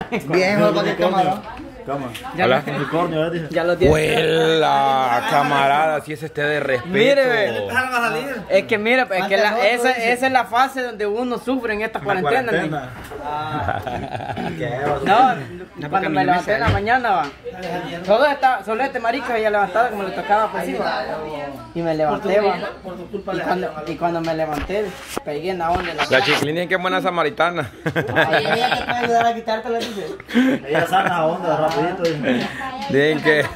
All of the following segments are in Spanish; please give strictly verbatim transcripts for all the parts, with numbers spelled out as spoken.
Bien, mejor para que camarón. Cama. Ya lo, Unicornio, ¿eh? ya lo tiene. Huela, camarada, si es este de respeto. Mire, es que mira, es que la, esa, esa es la fase donde uno sufre en esta cuarentena. Cuarentena. No, cuando me levanté en la mañana, va. Solo, esta, solo este marica había levantado como le tocaba por encima. Y me levanté, va. Y cuando, y cuando me levanté, pegué en la onda. de La, La Chiclín dicen que es buena samaritana. Ahí ella te puede ayudar a quitarte la dice. Ella sana a onda rapidito. Dicen que...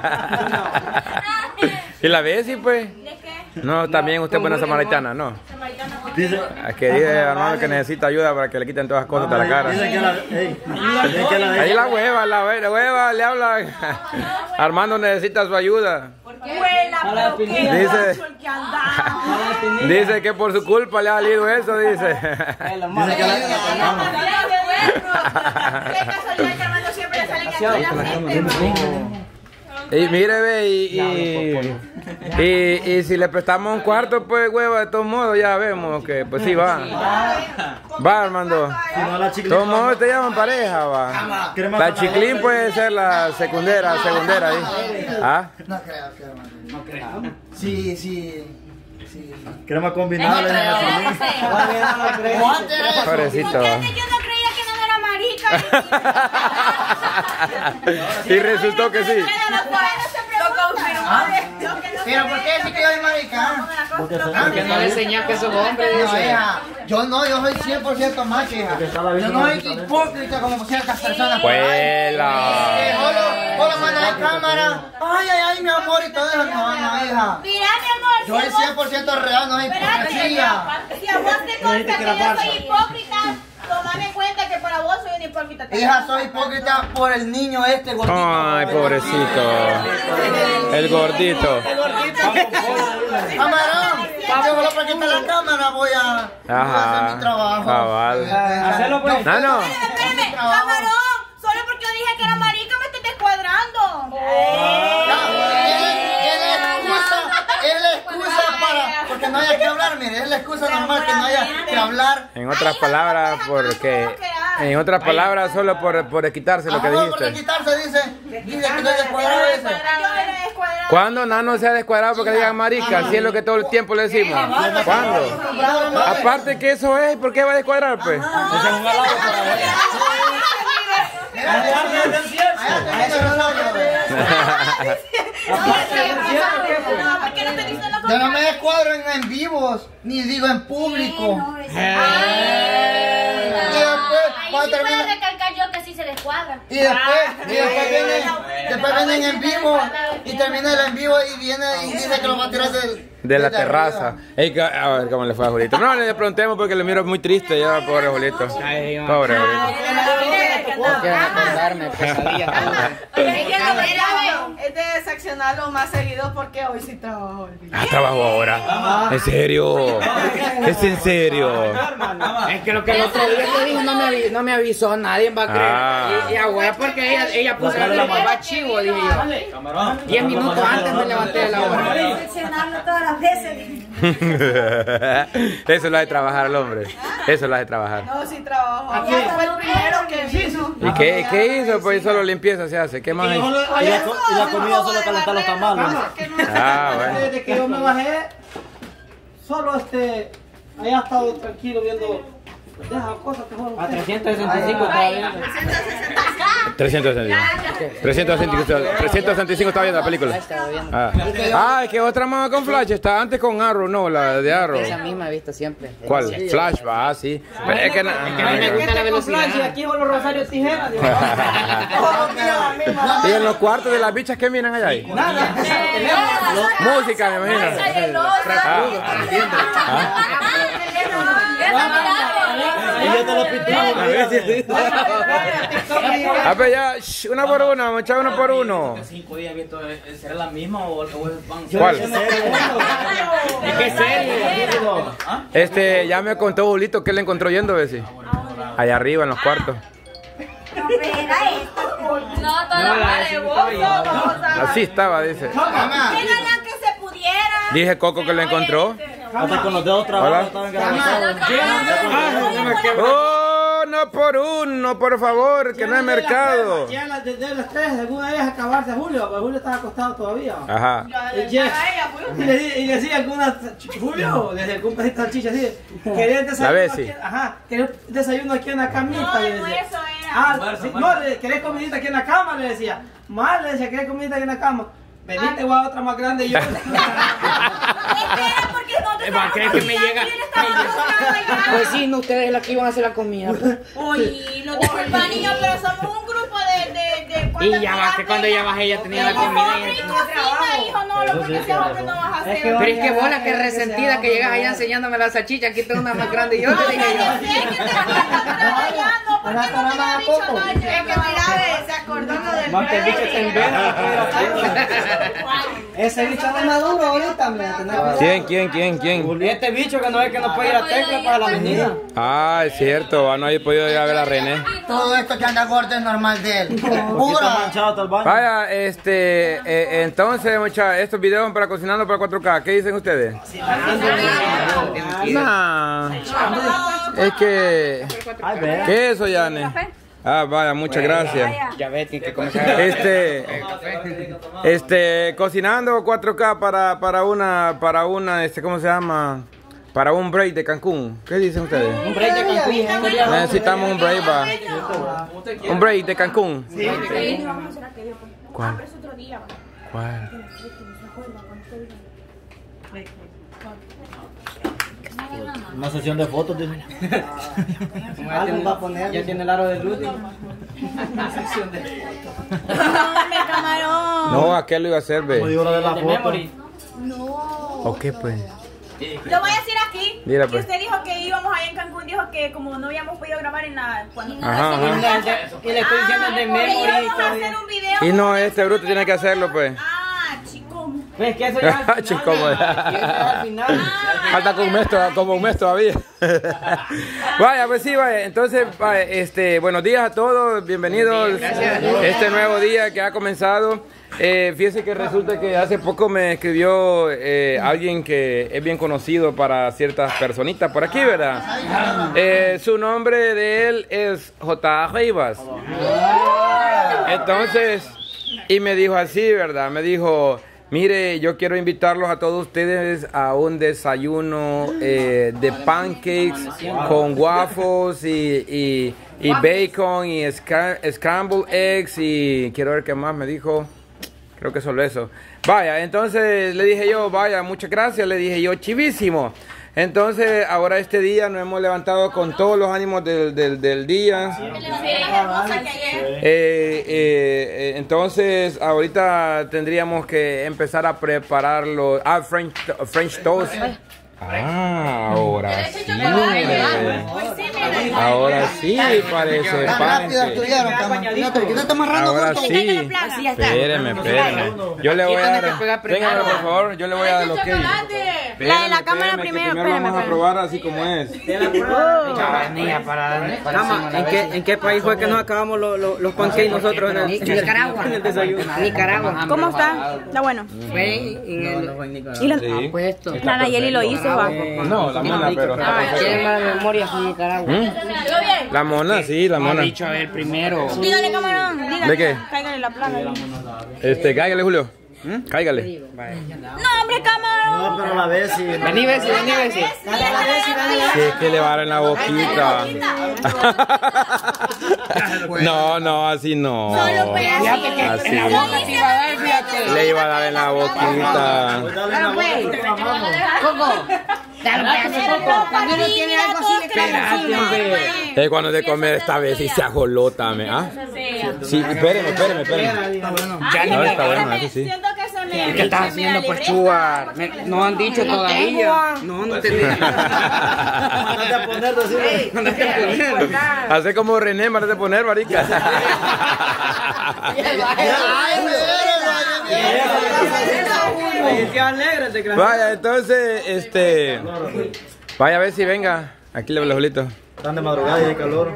¿Y la ves, sí, pues? No, también usted es buena samaritana, ¿no? Dice, Es que dice hermano que necesita ayuda para que le quiten todas las cosas de la cara. Dicen que la, ey, dicen que la Ahí la hueva, la hue- la hueva le habla. Armando necesita su ayuda. Huela, pero qué Dice- borracho el que andaba. Dice que por su culpa le ha salido eso, dice. es lo malo. Dicen que la, Qué casualidad que Armando siempre le salen aquí a la gente. Y mire, ve, y, y, y, y si le prestamos un cuarto, pues, hueva, de todos modos, ya vemos que, pues sí, va. Va, Armando. si no la De Chiclín. todos modos, te llaman pareja, va. La Chiclín puede ser la secundera, segundera, ahí. ¿Ah? No creo, que hermano. No creo. Sí, sí. Sí. Crema combinada. le dicen a Chiclín. Todavía no lo creo. ¿Cuánto era eso? Pobrecito. Porque antes yo no creía que no era marica. Y resultó que sí. Lo confirmó. Pero ¿por qué decir que yo soy maricano? Porque no le enseñas que sos hombre, No, dice. hija. Yo no, yo soy cien por ciento macho, hija. Yo no soy hipócrita como ciertas personas. Eh, Huela. Solo, solo manda de cámara. Ay, ay, ay, mi amor, y todo eso. No, no, hija. Mira, mi amor. Yo soy cien por ciento real, no soy Espérate, hipocresía. si a vos te consta que yo soy hipócrita, tomame en cuenta que para vos soy una hipócrita. Hija, soy hipócrita por el niño este, el gordito. Ay, pobrecito. El gordito. Camarón, yo solo para quitar la cámara voy a, voy a hacer Ajá. mi trabajo. Cabal. Hacelo, pues. No, no. Espérame, espérame, camarón, solo porque yo dije que era marica me estoy descuadrando. Es la excusa, es la excusa para, porque no haya que hablar, mire, es la excusa normal que no haya que hablar. En otras palabras, porque... En otras palabras, solo por, por quitarse lo que Ajá, por dijiste. quitarse, dice, dice que estoy descuadrado, dice. Yo era descuadrado. ¿Cuándo Nano se ha descuadrado porque le digan marica? Si es lo que todo el tiempo le decimos. ¿Cuándo? Aparte que eso es, ¿por qué va a descuadrar, pues? Yo no me descuadro en, en vivos, ni digo en público. Y después, Ahí cuando sí puedo termina, recalcar yo que sí se descuadra. y después, y después vienen, después vienen en vivo, y termina el en vivo y viene y dice que lo va a tirar del, De la desde terraza. arriba. Ey, ca- a ver cómo le fue a Julito. No, le preguntemos porque le miro muy triste ya, pobre Julito. Pobre Julito. Quiero recordarme, pesadilla. Es de desaccionarlo más seguido porque hoy sí trabajo. Ah, trabajo ahora. ¿En serio? ¿Es en serio? Es que lo que el otro día te dijo no me, avi- no me avisó, nadie va a creer. Ah. Y, y a hueá porque ella, ella puso la va chivo, dije yo. Diez minutos antes me levanté de la hora. Desaccionarlo todas las veces. Eso es lo de trabajar al hombre. Eso es lo de trabajar. No, sí trabajo. Aquí fue el primero que vino. ¿Y qué, qué hizo? Pues solo limpieza se hace. ¿Qué más hay? Y la, co- y la comida solo calentar los tamales. Ah, bueno. Desde que yo me bajé, solo este, haya estado tranquilo viendo deja cosas que fueron. A trescientos sesenta y cinco estaba viendo. trescientos sesenta y cinco. trescientos sesenta y cinco. trescientos sesenta y cinco estaba viendo la película. Ah, ah, es que otra más con Flash. Está antes con Arrow, no, la de Arrow. Esa misma he visto siempre. ¿Cuál? Flash, va, ah, sí. Pero es que... na- que a mí me gusta la velocidad. Y aquí con los rosarios tijeras. digo. ¿Y en los cuartos de las bichas qué miran allá ahí? Música, me imagino. Ah. Y yo te lo pitaba. Ah, pero ya, shh, una por una, vamos a echar uno por uno. Cinco días visto, ¿será la misma o el pan? ¿Cuál? Es que es serio. Este, ya me contó Julito que le encontró yendo, ¿ves? Sí. Allá arriba en los cuartos. No, pero era esto. No, todo Así estaba, dice. Mamá, Era la que se pudiera. Dije Coco que lo encontró. Hasta con los dedos trabados Hola. estaban grabados. ¡Oh, uno por uno, por favor, que no hay mercado. Ya las de las tres, alguna de ellas acabarse Julio, pero Julio estaba acostado todavía. Ajá. Y, ya- y le, di- y le decía algunas, Julio, le decía algún pedacito de salchicha así, quería el desayuno, La Bessie. aquí, ajá, quería el desayuno aquí en la camita. No, le decía. almuerzo era. Ah, Almuerzo, sí, almuerzo. no, le- ¿querés comidita aquí en la cama? Le decía. Mal, le decía, ¿querés comidita aquí en la cama? Venite, voy a otra más grande y yo. Espera, porque nosotros Va, ¿crees que me llega? Pues sí, no, ustedes la que iban a hacer la comida. Oye, no disculpa, niño, pero somos un grupo de... de, de Y ya va, que cuando ya bajé ya tenía la comida. y- Y cocina, hijo, no, lo porque seas hombre no vas a hacer. Pero es que vos la que resentida que llegas allá enseñándome la salchicha, aquí tengo una más grande y yo te dije yo. Es que te trabajando, ¿por qué no me lo has dicho no? Es que mira, ve, se acordó lo del Más que el bicho bebé. se envena. Ese bicho no maduro ahorita, me va a ¿Quién, quién, quién, quién? Este bicho que no ve que no puede ir a Tecla para la avenida. Ah, es cierto, ah, no he podido ir a ver a René. Todo esto que anda gordo es normal de él. Un poquito Pura. manchado hasta el baño. Vaya, este, eh, entonces, muchachos, estos videos son para Cocinando para cuatro K. ¿Qué dicen ustedes? Nah, es que... Ay, ve. ¿Qué es eso, Yane? Ah, vaya, muchas gracias. Ya ves, tiene que comenzar. Este, este, cocinando cuatro K para, para una, para una, este, ¿cómo se llama? Para un break de Cancún. ¿Qué dicen ustedes? Un break de Cancún. Necesitamos un break, va. Un break de Cancún. Vamos a hacer aquello. ¿Cuál? Pero es otro día. ¿Cuál? Una sesión de fotos, dice. Algo va a poner. Ya tiene el aro de luz. ¡Hombre, camarón! No, aquel lo iba a hacer, Como ve. digo la de la De foto. memory. No. ¿O qué, pues? Lo voy a decir aquí. Dile, Que pues. usted dijo que íbamos allá en Cancún, dijo que como no habíamos podido grabar en la... Cuando Ajá, ajá. Y le estoy diciendo el de Ah, memory. y vamos a todavía. hacer un video. Y no, este bruto tiene que hacerlo, pues. Ah, chico. Ves que eso ya al final. Chico, ya. pues. Y eso ya al final. Falta como un mes, to- como un mes todavía. Vaya, pues sí, vaya. Entonces, vaya, este, buenos días a todos, bienvenidos. Este nuevo día que ha comenzado. Eh, fíjese que resulta que hace poco me escribió eh, alguien que es bien conocido para ciertas personitas por aquí, ¿verdad? Eh, su nombre de él es J. Rivas. Entonces, y me dijo así, ¿verdad? Me dijo... Mire, yo quiero invitarlos a todos ustedes a un desayuno eh, de pancakes con waffles y, y, y bacon y scra- scrambled eggs y quiero ver qué más me dijo. Creo que solo eso. Vaya, entonces le dije yo, vaya, muchas gracias, le dije yo, chivísimo. Entonces, ahora este día nos hemos levantado con todos los ánimos del, del, del día. Eh, eh, eh, entonces, ahorita tendríamos que empezar a prepararlo. Ah, French, French toast. Ah, ahora sí. Ahora sí parece Tan rápido pancake. estudiaron, tan- no te- no te amarrando Ahora corto. sí. Espéreme, espéreme. Yo le voy a dar. Téngalo, por favor. Yo le voy a dar lo que. La de la cámara primero, Primero vamos a probar así como es. Cama, ¿En qué, ¿En qué país fue que nos acabamos los, los, los pancakes nosotros en el, Nicaragua. en el desayuno? Nicaragua. ¿Cómo está? Está bueno. Fue en el. Y la, Sí. Pues esto. la Nayeli lo hizo, va. No, la mona, pero. Tiene mala memoria con Nicaragua. La mona, sí, la mona. A ver, primero. Dígale, camarón. Dígale. ¿De qué? Cáigale la plaga. ahí. Este, cáigale, Julio. Cáigale. No, hombre, camarón. No, pero a la vez sí. Vení, Bessie, vení, Bessie. Si es que le va a dar en la boquita. No, no, así no. Solo pedacito. Fíjate que Así. en la boca te iba a dar, fíjate. Le iba a dar en la boquita. Coco. Dale un pedazo, Coco. Cuando uno tiene algo así, le cae Espérate, hombre. Es cuando de comer esta vez y se ajolota, ¿me? ¿Ah? Sí, espéreme, espéreme, espéreme. Ya ni No, me está bueno, eso sí. Siento que se me. ¿Qué estás se me haciendo, pues, alibresta. Chuar? Me- No han dicho todavía. No, no te digo. Mándate a poner así. Hace como René, para de poner, marica. Ay, Vaya, entonces, este. Vaya a ver si venga. Aquí le veo los bolitos. Están de madrugada y hay calor.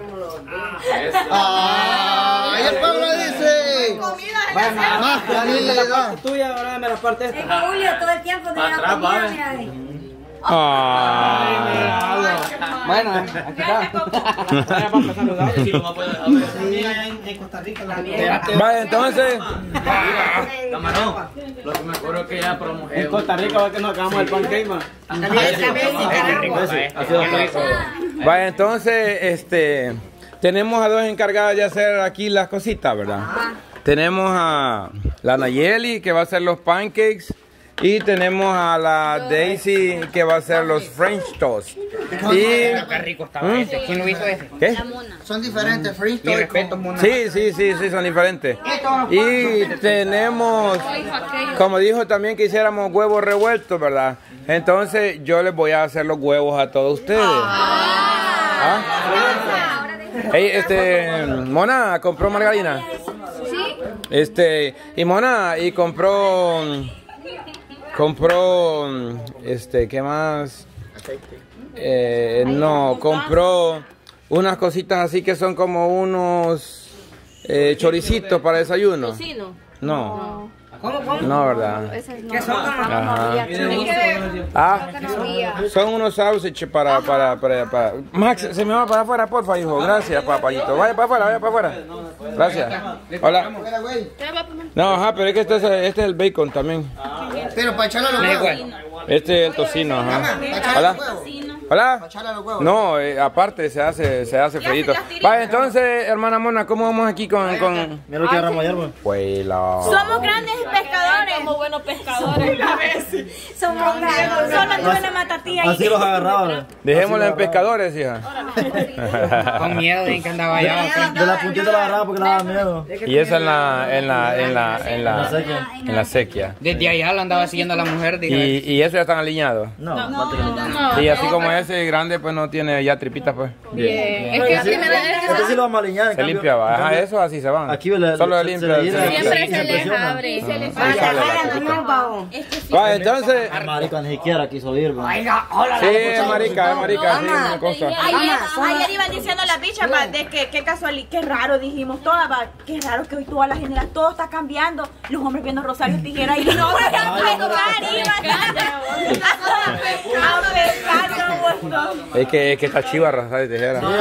Ay, el Pablo dice. Más, Daniel le da. Tuya, ahora dame la parte esta. Julio todo el tiempo de la comida, mira. Ay. Bueno, aquí está. En Costa Rica la Vaya, entonces. Camarón, lo que me acuerdo es que ya pro mujer. En Costa Rica va que nos acabamos el pancake, man. Vaya, entonces, este. Tenemos a dos encargadas de hacer aquí las cositas, ¿verdad? Tenemos a la Nayeli que va a hacer los pancakes. Y tenemos a la Daisy que va a hacer los French toast. Y... Qué rico estaba ¿Mm? ese. ¿Quién lo hizo ese? ¿Qué? Son diferentes, French Mi toast. respeto, Mona. Sí, sí, sí, sí, son diferentes. Y tenemos, como dijo también que hiciéramos huevos revueltos, ¿verdad? Entonces yo les voy a hacer los huevos a todos ustedes. ¿Ah? Hey, este, Mona, ¿compró margarina? Sí. Este, y Mona, y compró, compró, este, ¿qué más? Eh, no, compró unas cositas así que son como unos eh, choricitos para desayuno. ¿Tocino? No, ¿Cómo, cómo? no, ¿verdad? ¿Qué son? Ajá. Ah, son unos sausages para, para, para, para... Max, se me va para afuera, porfa, hijo. Gracias, papayito. Vaya para afuera, vaya para afuera. Gracias. Hola. No, ajá, pero es que este es, este es el bacon también. Pero para echarle a los huevos. Este es el tocino, ajá. Hola. Hola. No, eh, aparte se hace, se hace frito. Vaya, entonces, hermana Mona, ¿cómo vamos aquí con...? con... Mira lo que agarramos ayer, güey. Pues la... Somos grandes pescadores. Somos buenos pescadores. Somos grandes. Solo tuve una matatía ahí. Así los agarraba, güey. Dejémoslo en pescadores, hija. Con miedo de que andaba allá. De la puntita lo agarraba porque le daba miedo. Y esa en la, en la, en la, en la, en la sequía. Desde allá lo andaba siguiendo a la mujer. Y, y eso ya están alineados. No, no. Y así como ese grande, pues no tiene ya tripitas, pues. Bien. Es que la primera vez Este sí lo vamos a alinear. Se limpia, va. Ajá, eso así se van. Aquí le, Solo se- le se limpia. le hiera- se- siempre se les impresiona. abre. Se les Ahí sale la tripita. Va, entonces. Marica, ni siquiera quiso ir, güey. Sí, es marica, es marica, sí, me consta. Ayer, ayer iban diciendo las bichas, va, de que qué casualidad, qué raro, dijimos todas, va, qué raro que hoy toda la generación, todo está cambiando. Los hombres viendo Rosario Tijera y no voy a pescar, iban a pescar, no gustó. Es que, es que está chiva Rosario Tijera. Así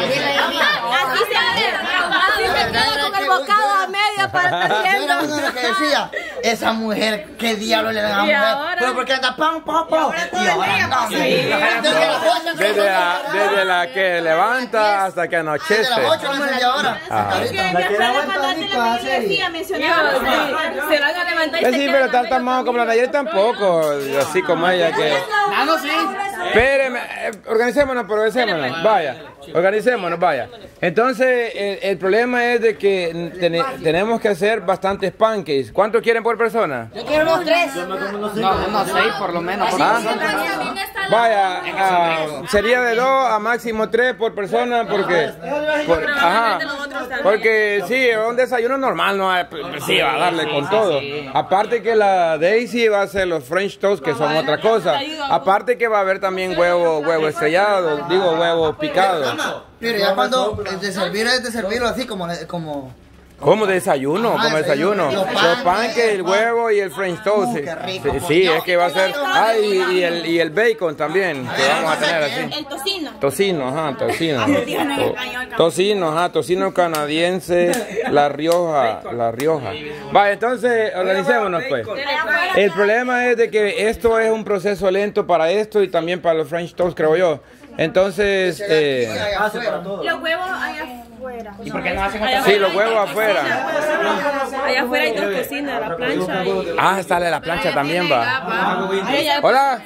se así se queda con el bocado a medio para estar Mira viendo. uno lo que decía, esa mujer, qué diablo le dan a la mujer. Pero porque anda pam, pam, pam. Y ahora no. Desde las ocho, Desde la, desde la que levanta hasta que desde anochece. las ocho no sé ahora. Ajá. Es que mi abuela cuando hace la iglesia mencionaba. Se van a levantar y Pues se sí, quedan pero tan tamado como la Nayeli tampoco, así como ella que... Ah, no, sí. Espéreme, eh, organicémonos, organicémonos, vaya, organicémonos, vaya. Entonces, el, el problema es de que ten- tenemos que hacer bastantes pancakes. ¿Cuántos quieren por persona? Yo quiero unos tres. No, unos seis por lo menos. Por ¿Ah? persona. Vaya, ah, sería de dos a máximo tres por persona porque... por- ajá, porque sí, un desayuno normal, no hay- pues, sí, va a darle con todo. Aparte que la Daisy va a hacer los French toast, que son otra cosa. Aparte que va a haber también huevo, huevo estrellado, digo huevo picado. Pero ya cuando es de servir es de servirlo así como... como Como desayuno, Ajá, como desayuno. desayuno. Los pancakes, el huevo y el French toast. Uh, Sí, qué rico. sí, sí, es que va a ser... Ah, y, y el, y el bacon también, que vamos a tener así. el tocino. Tocino, ajá, tocino. To- Tocino, ajá, tocino canadiense, La Rioja, La Rioja. Va, entonces, organicémonos pues. El problema es de que esto es un proceso lento para esto y también para los French toast, creo yo. Entonces, eh, hace para todo. Los huevos allá afuera. ¿Y por qué no hacen otra? sí, los huevos afuera. Allá afuera hay dos cocinas, la plancha y... Ah, sale la plancha también, va. Hola.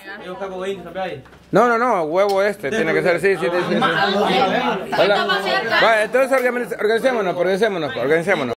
No, no, no, huevo este, tiene que ser, sí, sí, sí, sí. sí. Hola. Va, entonces organiz- organicémonos, organicémonos, organicémonos.